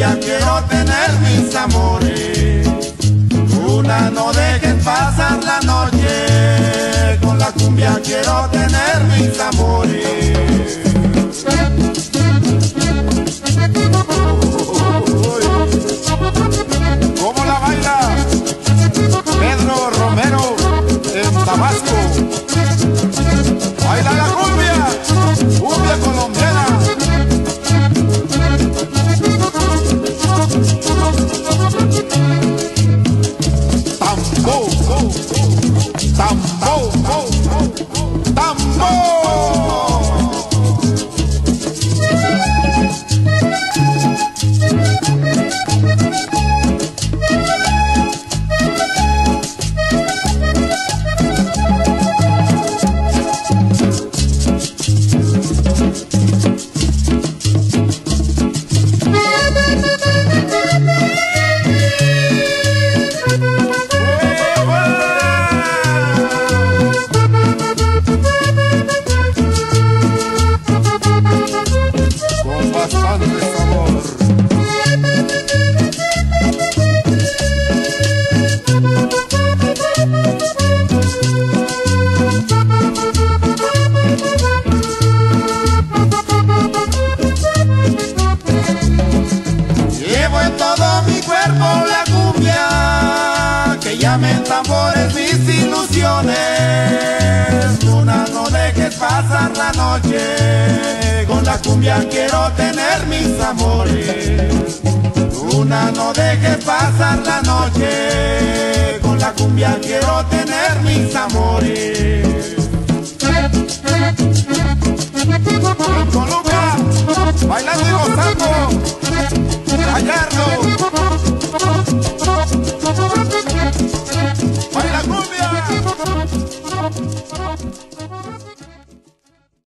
cumbia quiero tener mis amores. Luna, no dejes pasar la noche, con la cumbia quiero tener mis amores. ¿Cómo la baila Pedro Romero en Tabasco? Baila la cumbia, cumbia colombiana. Tambo, tambo, tambo. La cumbia, que llamen tambores mis ilusiones. Luna, no dejes pasar la noche, con la cumbia quiero tener mis amores. Luna, no dejes pasar la noche, con la cumbia quiero tener mis amores.